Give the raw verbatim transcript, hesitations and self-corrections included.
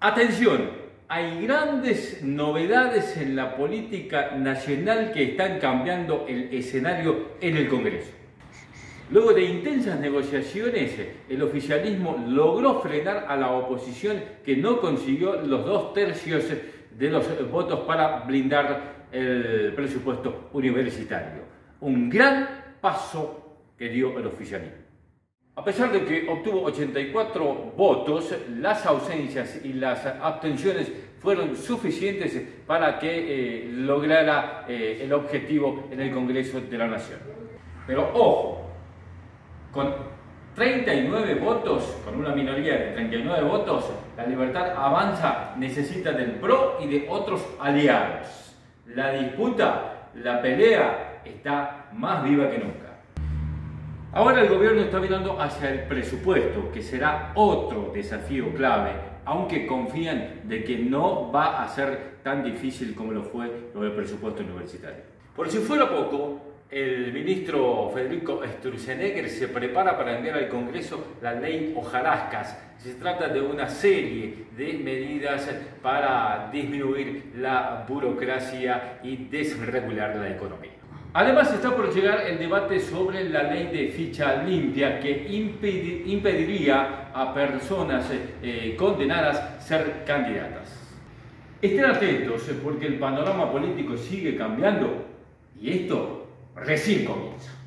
Atención, hay grandes novedades en la política nacional que están cambiando el escenario en el Congreso. Luego de intensas negociaciones, el oficialismo logró frenar a la oposición que no consiguió los dos tercios de los votos para blindar el presupuesto universitario. Un gran paso que dio el oficialismo. A pesar de que obtuvo ochenta y cuatro votos, las ausencias y las abstenciones fueron suficientes para que eh, lograra eh, el objetivo en el Congreso de la Nación. Pero ojo, con treinta y nueve votos, con una minoría de treinta y nueve votos, la Libertad Avanza necesita del P R O y de otros aliados. La disputa, la pelea, está más viva que nunca. Ahora el gobierno está mirando hacia el presupuesto, que será otro desafío clave, aunque confían de que no va a ser tan difícil como lo fue lo del presupuesto universitario. Por si fuera poco, el ministro Federico Sturzenegger se prepara para enviar al Congreso la ley Hojarascas. Se trata de una serie de medidas para disminuir la burocracia y desregular la economía. Además está por llegar el debate sobre la ley de ficha limpia que impediría a personas eh, condenadas ser candidatas. Estén atentos porque el panorama político sigue cambiando y esto recién comienza.